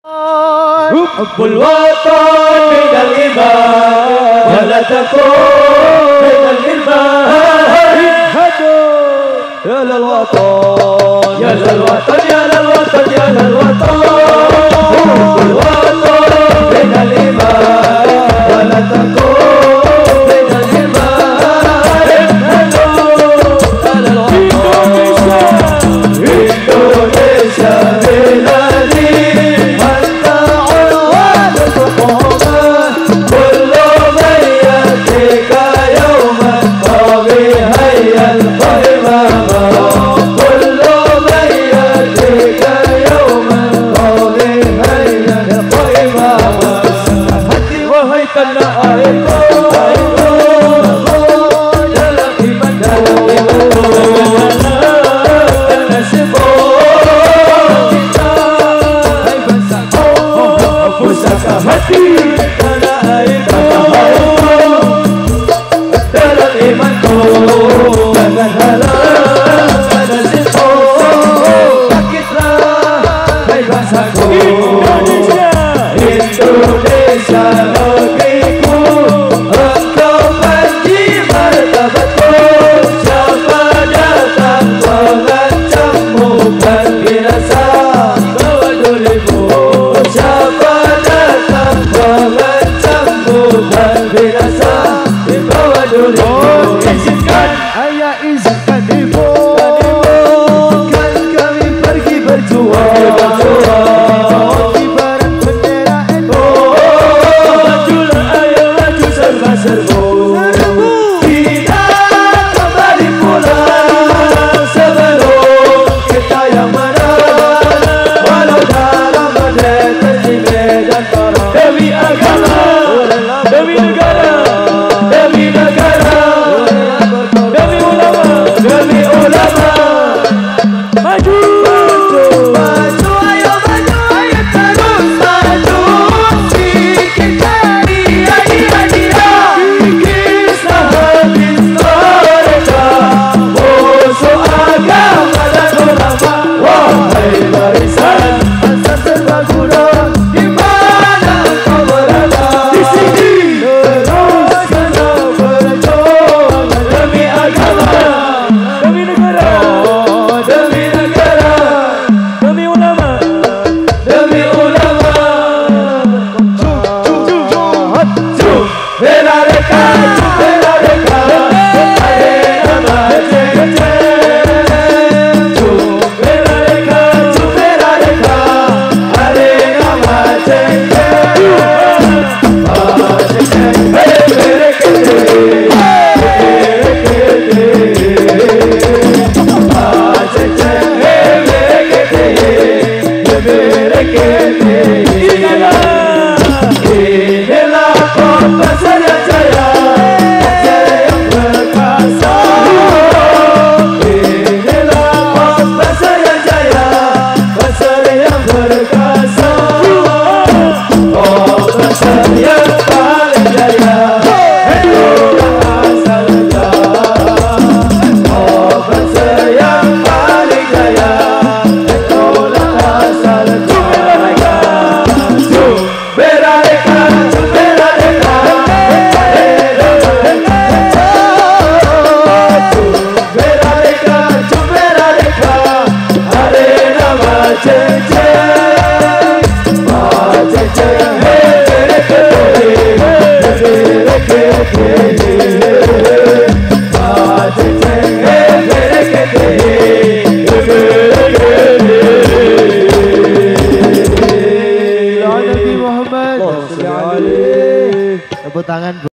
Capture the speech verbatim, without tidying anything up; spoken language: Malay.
حب الوطن من الإيمان ولا تكون من الإرمان. يا للوطن يا للوطن يا للوطن يا للوطن. حب الوطن من الإيمان ولا تكون من الإرمان. يا للوطن إندونيسيا بلادي أنت عنوان الحكومة. كل من يأتيك يوما طبي هيا القمامة. كل من يأتيك يوما طبي هيا القمامة. هدي وهيت النائب Indonesia negeriku, engkau panji martabatku. Siapa datang mengancammu kan binasa bawa dulimu. Siapa datang mengancammu kan binasa bawa dulimu. Izinkan, ayah izinkan ibu, kan kami pergi berjuang. Tepuk tangan.